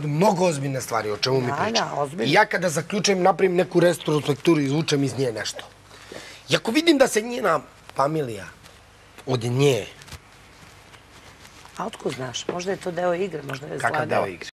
budu mnogo ozbiljne stvari o čemu mi pričamo. Da, ozbiljno. I ja kada zaključujem, napravim neku retrospekturu i izvučem iz nje nešto. I ako vidim da se njena familija od nje... A otko znaš? Možda je to deo igre, možda je Kakav slagao. deo igre?